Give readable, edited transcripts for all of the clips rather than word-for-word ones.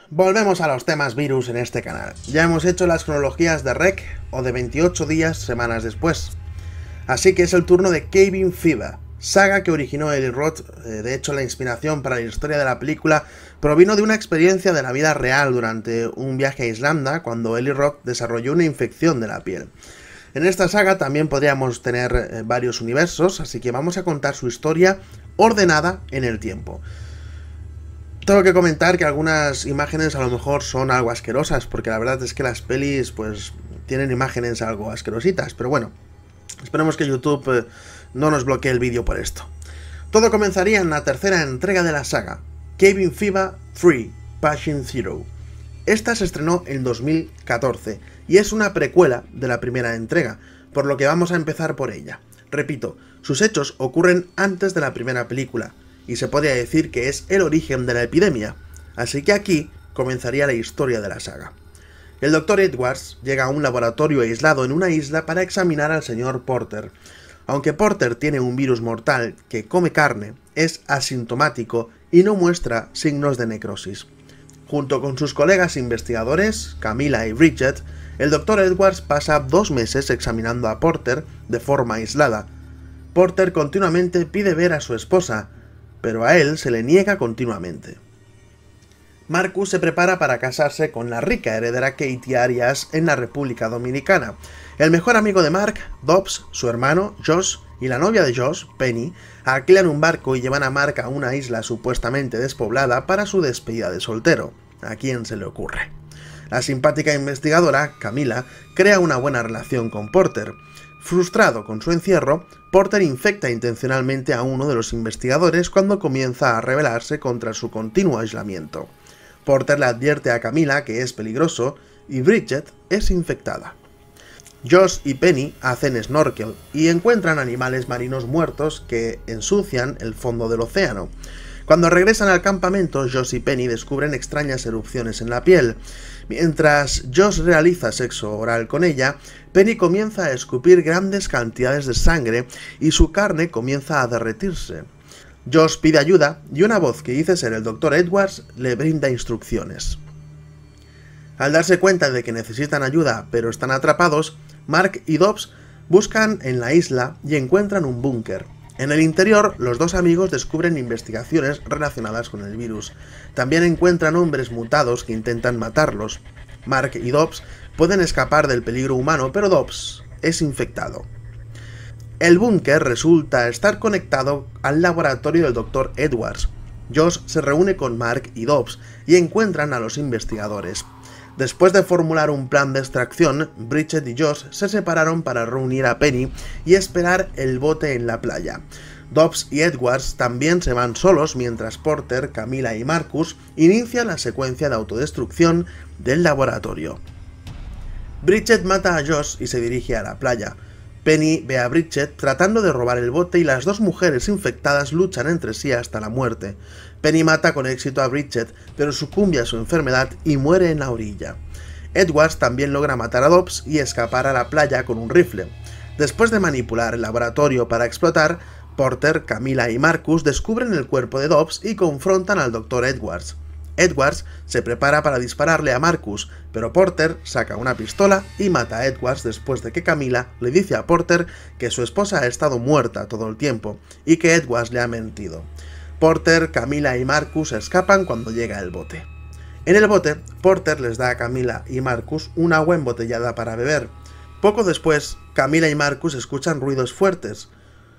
Volvemos a los temas virus en este canal. Ya hemos hecho las cronologías de REC o de 28 días semanas después. Así que es el turno de Cabin Fever, saga que originó Eli Roth. De hecho, la inspiración para la historia de la película provino de una experiencia de la vida real durante un viaje a Islanda, cuando Eli Roth desarrolló una infección de la piel. En esta saga también podríamos tener varios universos, así que vamos a contar su historia ordenada en el tiempo. Tengo que comentar que algunas imágenes a lo mejor son algo asquerosas, porque la verdad es que las pelis pues tienen imágenes algo asquerositas, pero bueno, esperemos que YouTube no nos bloquee el vídeo por esto. Todo comenzaría en la tercera entrega de la saga, Cabin Fever 3, Patient Zero. Esta se estrenó en 2014 y es una precuela de la primera entrega, por lo que vamos a empezar por ella. Repito, sus hechos ocurren antes de la primera película, y se podría decir que es el origen de la epidemia, así que aquí comenzaría la historia de la saga. El Dr. Edwards llega a un laboratorio aislado en una isla para examinar al señor Porter. Aunque Porter tiene un virus mortal que come carne, es asintomático y no muestra signos de necrosis. Junto con sus colegas investigadores, Camila y Bridget, el Dr. Edwards pasa 2 meses examinando a Porter de forma aislada. Porter continuamente pide ver a su esposa, pero a él se le niega continuamente. Marcus se prepara para casarse con la rica heredera Katie Arias en la República Dominicana. El mejor amigo de Mark, Dobbs, su hermano, Josh, y la novia de Josh, Penny, alquilan un barco y llevan a Mark a una isla supuestamente despoblada para su despedida de soltero. ¿A quién se le ocurre? La simpática investigadora, Camila, crea una buena relación con Porter. Frustrado con su encierro, Porter infecta intencionalmente a uno de los investigadores cuando comienza a rebelarse contra su continuo aislamiento. Porter le advierte a Camila que es peligroso y Bridget es infectada. Josh y Penny hacen snorkel y encuentran animales marinos muertos que ensucian el fondo del océano. Cuando regresan al campamento, Josh y Penny descubren extrañas erupciones en la piel. Mientras Josh realiza sexo oral con ella, Penny comienza a escupir grandes cantidades de sangre y su carne comienza a derretirse. Josh pide ayuda y una voz que dice ser el Dr. Edwards le brinda instrucciones. Al darse cuenta de que necesitan ayuda pero están atrapados, Mark y Dobbs buscan en la isla y encuentran un búnker. En el interior, los dos amigos descubren investigaciones relacionadas con el virus. También encuentran hombres mutados que intentan matarlos. Mark y Dobbs pueden escapar del peligro humano, pero Dobbs es infectado. El búnker resulta estar conectado al laboratorio del Dr. Edwards. Josh se reúne con Mark y Dobbs y encuentran a los investigadores. Después de formular un plan de extracción, Bridget y Josh se separaron para reunir a Penny y esperar el bote en la playa. Dobbs y Edwards también se van solos mientras Porter, Camila y Marcus inician la secuencia de autodestrucción del laboratorio. Bridget mata a Josh y se dirige a la playa. Penny ve a Bridget tratando de robar el bote y las dos mujeres infectadas luchan entre sí hasta la muerte. Penny mata con éxito a Bridget, pero sucumbe a su enfermedad y muere en la orilla. Edwards también logra matar a Dobbs y escapar a la playa con un rifle. Después de manipular el laboratorio para explotar, Porter, Camila y Marcus descubren el cuerpo de Dobbs y confrontan al Dr. Edwards. Edwards se prepara para dispararle a Marcus, pero Porter saca una pistola y mata a Edwards después de que Camila le dice a Porter que su esposa ha estado muerta todo el tiempo y que Edwards le ha mentido. Porter, Camila y Marcus escapan cuando llega el bote. En el bote, Porter les da a Camila y Marcus un agua embotellada para beber. Poco después, Camila y Marcus escuchan ruidos fuertes.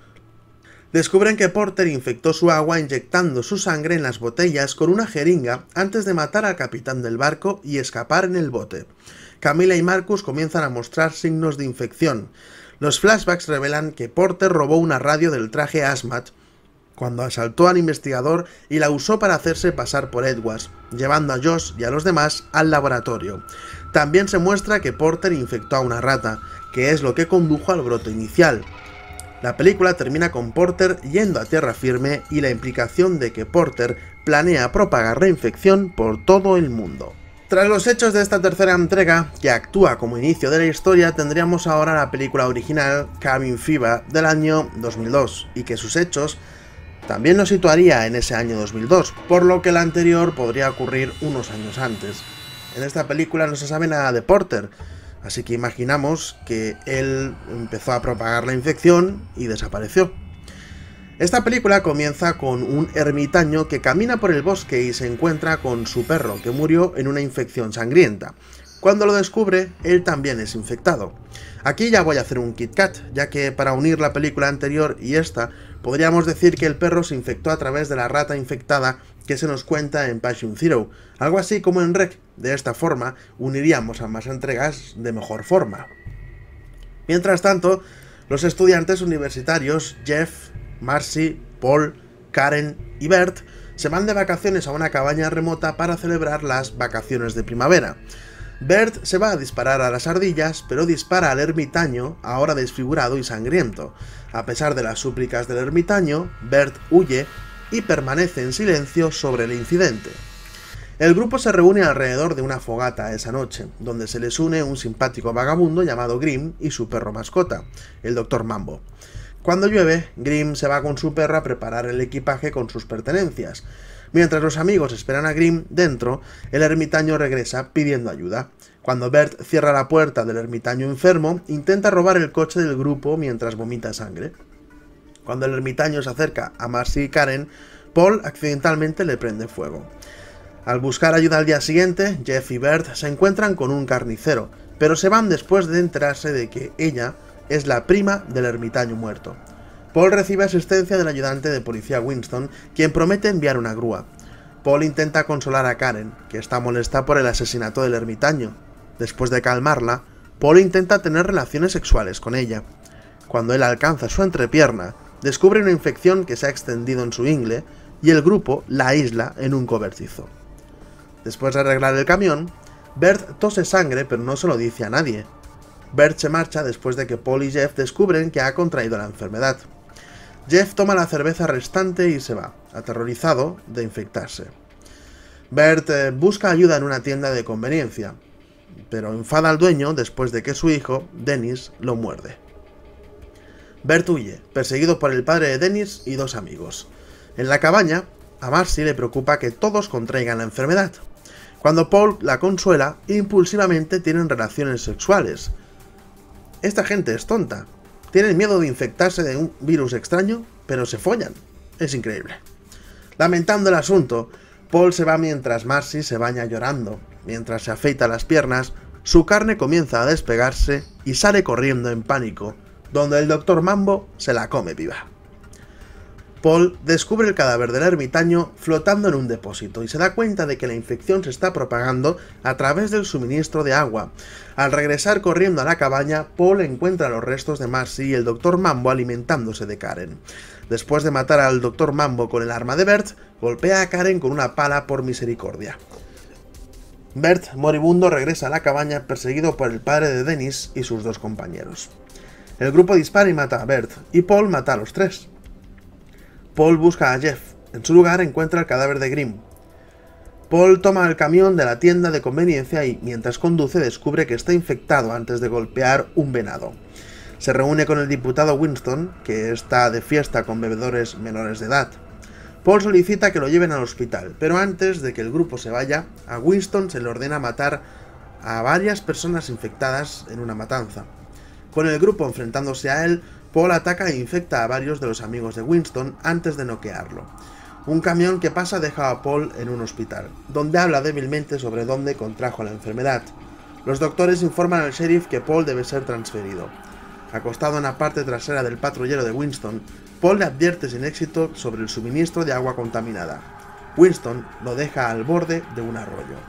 Descubren que Porter infectó su agua inyectando su sangre en las botellas con una jeringa antes de matar al capitán del barco y escapar en el bote. Camila y Marcus comienzan a mostrar signos de infección. Los flashbacks revelan que Porter robó una radio del traje Hazmat cuando asaltó al investigador y la usó para hacerse pasar por Edwards, llevando a Josh y a los demás al laboratorio. También se muestra que Porter infectó a una rata, que es lo que condujo al brote inicial. La película termina con Porter yendo a tierra firme y la implicación de que Porter planea propagar la infección por todo el mundo. Tras los hechos de esta tercera entrega, que actúa como inicio de la historia, tendríamos ahora la película original Cabin Fever del año 2002, y que sus hechos también nos situaría en ese año 2002, por lo que la anterior podría ocurrir unos años antes. En esta película no se sabe nada de Porter, así que imaginamos que él empezó a propagar la infección y desapareció. Esta película comienza con un ermitaño que camina por el bosque y se encuentra con su perro, que murió en una infección sangrienta. Cuando lo descubre, él también es infectado. Aquí ya voy a hacer un Kit Kat, ya que para unir la película anterior y esta, podríamos decir que el perro se infectó a través de la rata infectada que se nos cuenta en Patient Zero, algo así como en REC. De esta forma, uniríamos ambas entregas de mejor forma. Mientras tanto, los estudiantes universitarios Jeff, Marcy, Paul, Karen y Bert se van de vacaciones a una cabaña remota para celebrar las vacaciones de primavera. Bert se va a disparar a las ardillas, pero dispara al ermitaño, ahora desfigurado y sangriento. A pesar de las súplicas del ermitaño, Bert huye y permanece en silencio sobre el incidente. El grupo se reúne alrededor de una fogata esa noche, donde se les une un simpático vagabundo llamado Grim y su perro mascota, el Dr. Mambo. Cuando llueve, Grim se va con su perro a preparar el equipaje con sus pertenencias. Mientras los amigos esperan a Grim dentro, el ermitaño regresa pidiendo ayuda. Cuando Bert cierra la puerta del ermitaño enfermo, intenta robar el coche del grupo mientras vomita sangre. Cuando el ermitaño se acerca a Marcy y Karen, Paul accidentalmente le prende fuego. Al buscar ayuda al día siguiente, Jeff y Bert se encuentran con un carnicero, pero se van después de enterarse de que ella es la prima del ermitaño muerto. Paul recibe asistencia del ayudante de policía Winston, quien promete enviar una grúa. Paul intenta consolar a Karen, que está molesta por el asesinato del ermitaño. Después de calmarla, Paul intenta tener relaciones sexuales con ella. Cuando él alcanza su entrepierna, descubre una infección que se ha extendido en su ingle y el grupo la aísla en un cobertizo. Después de arreglar el camión, Bert tose sangre pero no se lo dice a nadie. Bert se marcha después de que Paul y Jeff descubren que ha contraído la enfermedad. Jeff toma la cerveza restante y se va, aterrorizado de infectarse. Bert busca ayuda en una tienda de conveniencia, pero enfada al dueño después de que su hijo, Dennis, lo muerde. Bert huye, perseguido por el padre de Dennis y dos amigos. En la cabaña, a Marcy le preocupa que todos contraigan la enfermedad. Cuando Paul la consuela, impulsivamente tienen relaciones sexuales. Esta gente es tonta. Tienen miedo de infectarse de un virus extraño, pero se follan. Es increíble. Lamentando el asunto, Paul se va mientras Marcy se baña llorando. Mientras se afeita las piernas, su carne comienza a despegarse y sale corriendo en pánico, donde el Dr. Mambo se la come viva. Paul descubre el cadáver del ermitaño flotando en un depósito y se da cuenta de que la infección se está propagando a través del suministro de agua. Al regresar corriendo a la cabaña, Paul encuentra los restos de Marcy y el Dr. Mambo alimentándose de Karen. Después de matar al Dr. Mambo con el arma de Bert, golpea a Karen con una pala por misericordia. Bert, moribundo, regresa a la cabaña perseguido por el padre de Dennis y sus dos compañeros. El grupo dispara y mata a Bert, y Paul mata a los tres. Paul busca a Jeff. En su lugar encuentra el cadáver de Grim. Paul toma el camión de la tienda de conveniencia y, mientras conduce, descubre que está infectado antes de golpear un venado. Se reúne con el diputado Winston, que está de fiesta con bebedores menores de edad. Paul solicita que lo lleven al hospital, pero antes de que el grupo se vaya, a Winston se le ordena matar a varias personas infectadas en una matanza. Con el grupo enfrentándose a él, Paul ataca e infecta a varios de los amigos de Winston antes de noquearlo. Un camión que pasa deja a Paul en un hospital, donde habla débilmente sobre dónde contrajo la enfermedad. Los doctores informan al sheriff que Paul debe ser transferido. Acostado en la parte trasera del patrullero de Winston, Paul le advierte sin éxito sobre el suministro de agua contaminada. Winston lo deja al borde de un arroyo.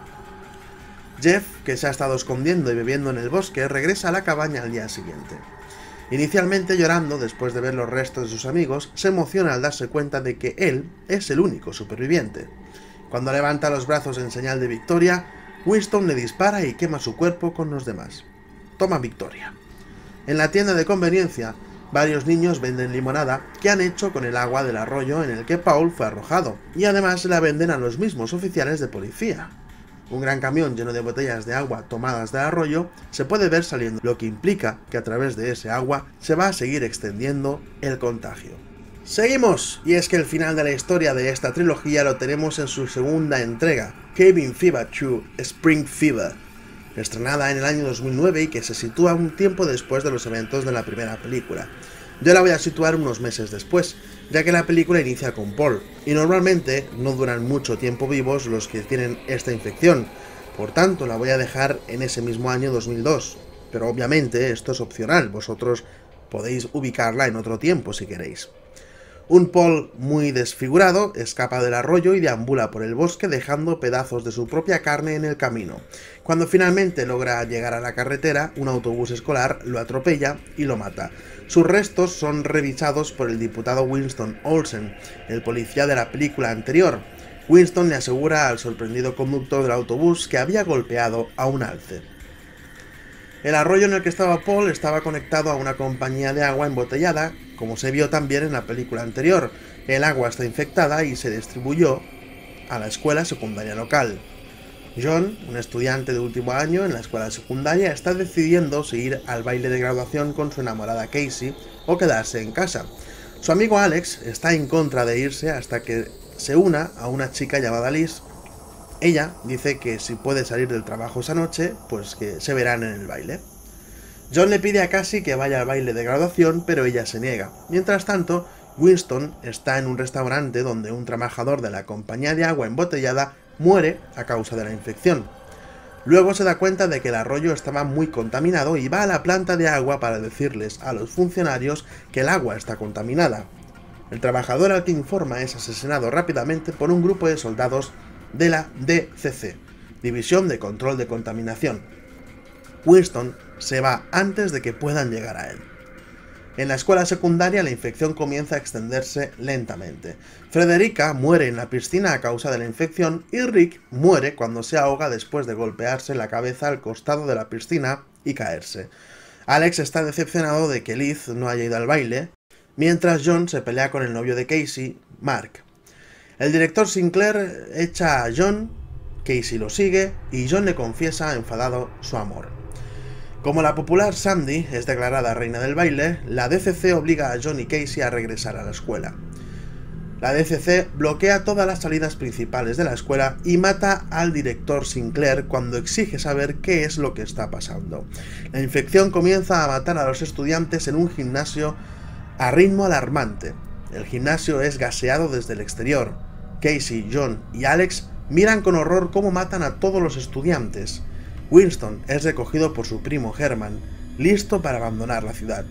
Jeff, que se ha estado escondiendo y bebiendo en el bosque, regresa a la cabaña al día siguiente. Inicialmente llorando después de ver los restos de sus amigos, se emociona al darse cuenta de que él es el único superviviente. Cuando levanta los brazos en señal de victoria, Winston le dispara y quema su cuerpo con los demás. Toma victoria. En la tienda de conveniencia, varios niños venden limonada que han hecho con el agua del arroyo en el que Paul fue arrojado, y además se la venden a los mismos oficiales de policía. Un gran camión lleno de botellas de agua tomadas del arroyo se puede ver saliendo, lo que implica que a través de ese agua se va a seguir extendiendo el contagio. Seguimos, y es que el final de la historia de esta trilogía lo tenemos en su segunda entrega, Cabin Fever 2 Spring Fever, estrenada en el año 2009 y que se sitúa un tiempo después de los eventos de la primera película. Yo la voy a situar unos meses después, ya que la película inicia con Paul, y normalmente no duran mucho tiempo vivos los que tienen esta infección, por tanto la voy a dejar en ese mismo año 2002, pero obviamente esto es opcional, vosotros podéis ubicarla en otro tiempo si queréis. Un Paul muy desfigurado escapa del arroyo y deambula por el bosque dejando pedazos de su propia carne en el camino. Cuando finalmente logra llegar a la carretera, un autobús escolar lo atropella y lo mata. Sus restos son revisados por el diputado Winston Olsen, el policía de la película anterior. Winston le asegura al sorprendido conductor del autobús que había golpeado a un alce. El arroyo en el que estaba Paul estaba conectado a una compañía de agua embotellada, como se vio también en la película anterior. El agua está infectada y se distribuyó a la escuela secundaria local. John, un estudiante de último año en la escuela secundaria, está decidiendo si ir al baile de graduación con su enamorada Casey o quedarse en casa. Su amigo Alex está en contra de irse hasta que se una a una chica llamada Liz. Ella dice que si puede salir del trabajo esa noche, pues que se verán en el baile. John le pide a Cassie que vaya al baile de graduación, pero ella se niega. Mientras tanto, Winston está en un restaurante donde un trabajador de la compañía de agua embotellada muere a causa de la infección. Luego se da cuenta de que el arroyo estaba muy contaminado y va a la planta de agua para decirles a los funcionarios que el agua está contaminada. El trabajador al que informa es asesinado rápidamente por un grupo de soldados de la DCC, División de Control de Contaminación. Winston se va antes de que puedan llegar a él. En la escuela secundaria la infección comienza a extenderse lentamente. Frederica muere en la piscina a causa de la infección y Rick muere cuando se ahoga después de golpearse la cabeza al costado de la piscina y caerse. Alex está decepcionado de que Liz no haya ido al baile, mientras John se pelea con el novio de Casey, Mark. El director Sinclair echa a John, Casey lo sigue y John le confiesa enfadado su amor. Como la popular Sandy es declarada reina del baile, la DCC obliga a John y Casey a regresar a la escuela. La DCC bloquea todas las salidas principales de la escuela y mata al director Sinclair cuando exige saber qué es lo que está pasando. La infección comienza a matar a los estudiantes en un gimnasio a ritmo alarmante. El gimnasio es gaseado desde el exterior. Casey, John y Alex miran con horror cómo matan a todos los estudiantes. Winston es recogido por su primo Herman, listo para abandonar la ciudad.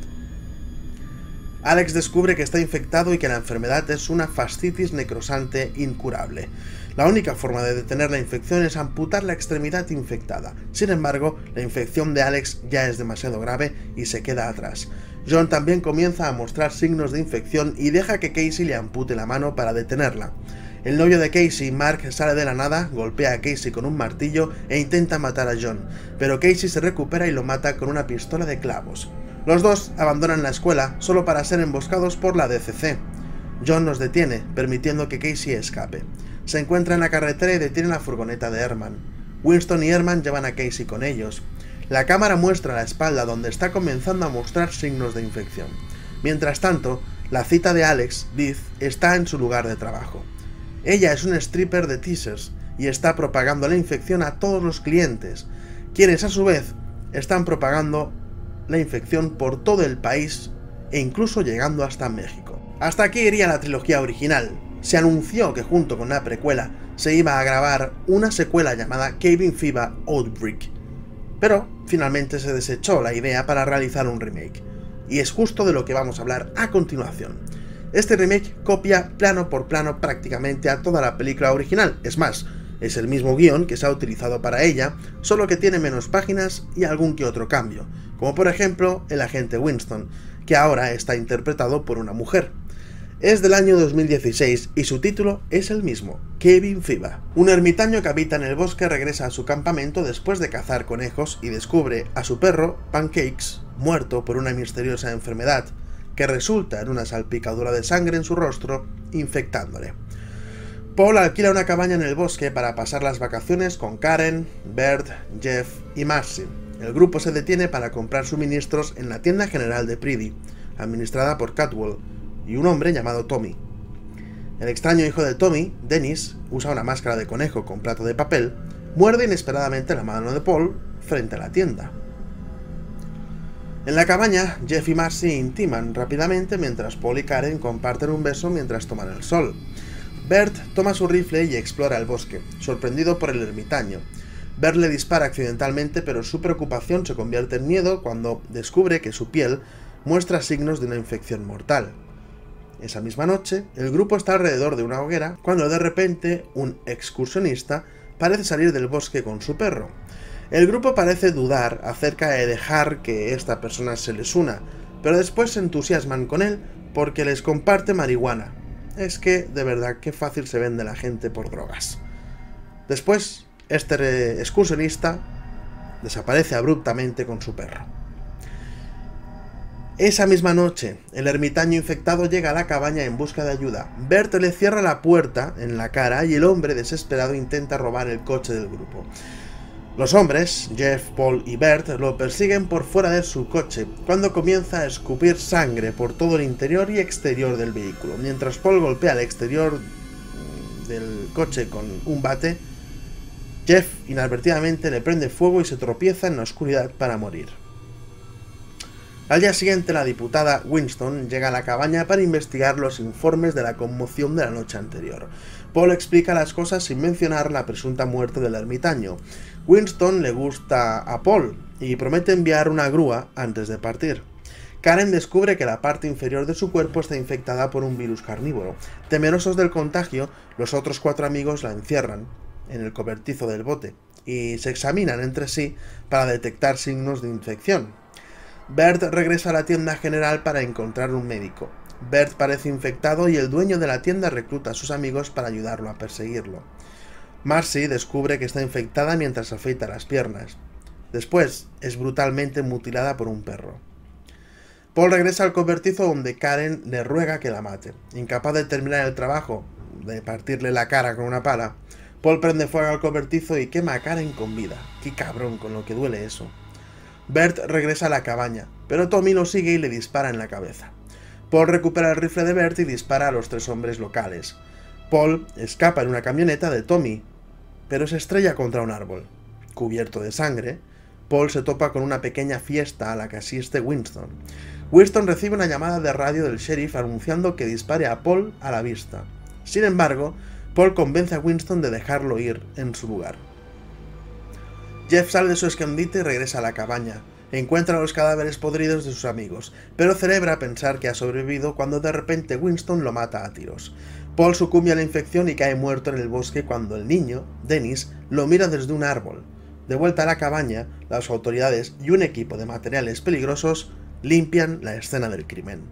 Alex descubre que está infectado y que la enfermedad es una fascitis necrosante incurable. La única forma de detener la infección es amputar la extremidad infectada. Sin embargo, la infección de Alex ya es demasiado grave y se queda atrás. John también comienza a mostrar signos de infección y deja que Casey le ampute la mano para detenerla. El novio de Casey, Mark, sale de la nada, golpea a Casey con un martillo e intenta matar a John, pero Casey se recupera y lo mata con una pistola de clavos. Los dos abandonan la escuela solo para ser emboscados por la DCC. John los detiene, permitiendo que Casey escape. Se encuentra en la carretera y detiene la furgoneta de Herman. Winston y Herman llevan a Casey con ellos. La cámara muestra la espalda donde está comenzando a mostrar signos de infección. Mientras tanto, la cita de Alex, Liz, está en su lugar de trabajo. Ella es una stripper de teasers y está propagando la infección a todos los clientes, quienes a su vez están propagando la infección por todo el país e incluso llegando hasta México. Hasta aquí iría la trilogía original. Se anunció que junto con la precuela se iba a grabar una secuela llamada Cabin Fever Outbreak, pero finalmente se desechó la idea para realizar un remake, y es justo de lo que vamos a hablar a continuación. Este remake copia plano por plano prácticamente a toda la película original, es más, es el mismo guión que se ha utilizado para ella, solo que tiene menos páginas y algún que otro cambio, como por ejemplo el agente Winston, que ahora está interpretado por una mujer. Es del año 2016 y su título es el mismo, Cabin Fever. Un ermitaño que habita en el bosque regresa a su campamento después de cazar conejos y descubre a su perro, Pancakes, muerto por una misteriosa enfermedad, que resulta en una salpicadura de sangre en su rostro, infectándole. Paul alquila una cabaña en el bosque para pasar las vacaciones con Karen, Bert, Jeff y Marcy. El grupo se detiene para comprar suministros en la tienda general de Priddy, administrada por Catwall, y un hombre llamado Tommy. El extraño hijo de Tommy, Dennis, usa una máscara de conejo con plato de papel, muerde inesperadamente la mano de Paul frente a la tienda. En la cabaña, Jeff y Marcy intiman rápidamente mientras Paul y Karen comparten un beso mientras toman el sol. Bert toma su rifle y explora el bosque, sorprendido por el ermitaño. Bert le dispara accidentalmente, pero su preocupación se convierte en miedo cuando descubre que su piel muestra signos de una infección mortal. Esa misma noche, el grupo está alrededor de una hoguera cuando de repente un excursionista parece salir del bosque con su perro. El grupo parece dudar acerca de dejar que esta persona se les una, pero después se entusiasman con él porque les comparte marihuana. Es que, de verdad, qué fácil se vende la gente por drogas. Después, este excursionista desaparece abruptamente con su perro. Esa misma noche, el ermitaño infectado llega a la cabaña en busca de ayuda. Bert le cierra la puerta en la cara y el hombre desesperado intenta robar el coche del grupo. Los hombres, Jeff, Paul y Bert, lo persiguen por fuera de su coche, cuando comienza a escupir sangre por todo el interior y exterior del vehículo. Mientras Paul golpea el exterior del coche con un bate, Jeff inadvertidamente le prende fuego y se tropieza en la oscuridad para morir. Al día siguiente, la diputada Winston llega a la cabaña para investigar los informes de la conmoción de la noche anterior. Paul explica las cosas sin mencionar la presunta muerte del ermitaño. Winston le gusta a Paul y promete enviar una grúa antes de partir. Karen descubre que la parte inferior de su cuerpo está infectada por un virus carnívoro. Temerosos del contagio, los otros 4 amigos la encierran en el cobertizo del bote y se examinan entre sí para detectar signos de infección. Bert regresa a la tienda general para encontrar un médico. Bert parece infectado y el dueño de la tienda recluta a sus amigos para ayudarlo a perseguirlo. Marcy descubre que está infectada mientras afeita las piernas. Después, es brutalmente mutilada por un perro. Paul regresa al cobertizo donde Karen le ruega que la mate. Incapaz de terminar el trabajo, de partirle la cara con una pala, Paul prende fuego al cobertizo y quema a Karen con vida. ¡Qué cabrón, con lo que duele eso! Bert regresa a la cabaña, pero Tommy lo sigue y le dispara en la cabeza. Paul recupera el rifle de Bert y dispara a los 3 hombres locales. Paul escapa en una camioneta de Tommy, pero se estrella contra un árbol. Cubierto de sangre, Paul se topa con una pequeña fiesta a la que asiste Winston. Winston recibe una llamada de radio del sheriff anunciando que dispare a Paul a la vista. Sin embargo, Paul convence a Winston de dejarlo ir en su lugar. Jeff sale de su escondite y regresa a la cabaña. Encuentra los cadáveres podridos de sus amigos, pero celebra pensar que ha sobrevivido cuando de repente Winston lo mata a tiros. Paul sucumbe a la infección y cae muerto en el bosque cuando el niño, Dennis, lo mira desde un árbol. De vuelta a la cabaña, las autoridades y un equipo de materiales peligrosos limpian la escena del crimen.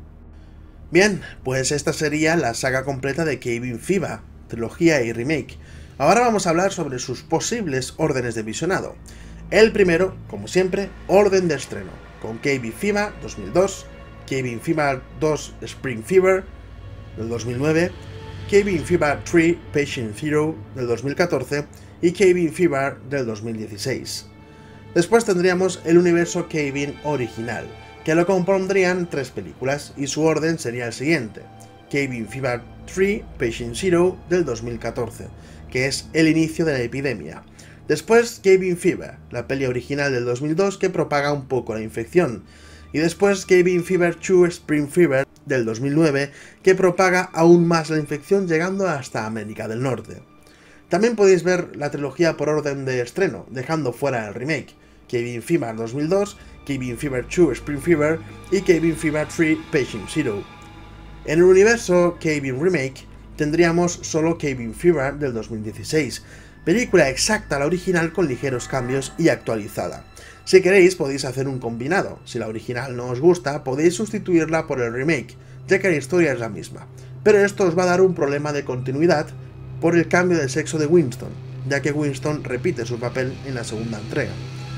Bien, pues esta sería la saga completa de Cabin Fever, trilogía y remake. Ahora vamos a hablar sobre sus posibles órdenes de visionado. El primero, como siempre, orden de estreno, con Cabin Fever 2002, Cabin Fever 2 Spring Fever del 2009, Cabin Fever 3 Patient Zero del 2014 y Cabin Fever del 2016. Después tendríamos el universo Cabin original, que lo compondrían 3 películas y su orden sería el siguiente: Cabin Fever 3 Patient Zero del 2014, que es el inicio de la epidemia. Después Cabin Fever, la peli original del 2002 que propaga un poco la infección. Y después Cabin Fever 2 Spring Fever del 2009 que propaga aún más la infección llegando hasta América del Norte. También podéis ver la trilogía por orden de estreno, dejando fuera el remake: Cabin Fever 2002, Cabin Fever 2 Spring Fever y Cabin Fever 3 Patient Zero. En el universo Cabin Remake tendríamos solo Cabin Fever del 2016, película exacta a la original con ligeros cambios y actualizada. Si queréis podéis hacer un combinado. Si la original no os gusta, podéis sustituirla por el remake, ya que la historia es la misma. Pero esto os va a dar un problema de continuidad por el cambio de sexo de Winston, ya que Winston repite su papel en la segunda entrega.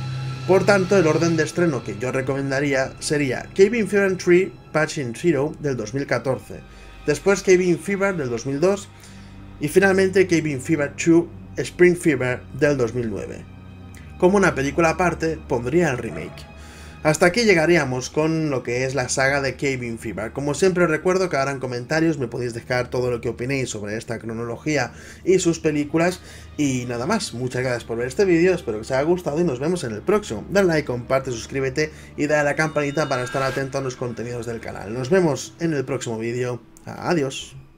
Por tanto, el orden de estreno que yo recomendaría sería Cabin Fever 3 Patient Zero del 2014, después Cabin Fever del 2002 y finalmente Cabin Fever 2 Spring Fever del 2009. Como una película aparte, pondría el remake. Hasta aquí llegaríamos con lo que es la saga de Cabin Fever. Como siempre os recuerdo que ahora en comentarios me podéis dejar todo lo que opinéis sobre esta cronología y sus películas. Y nada más, muchas gracias por ver este vídeo, espero que os haya gustado y nos vemos en el próximo. Dale like, comparte, suscríbete y dale a la campanita para estar atento a los contenidos del canal. Nos vemos en el próximo vídeo. Adiós.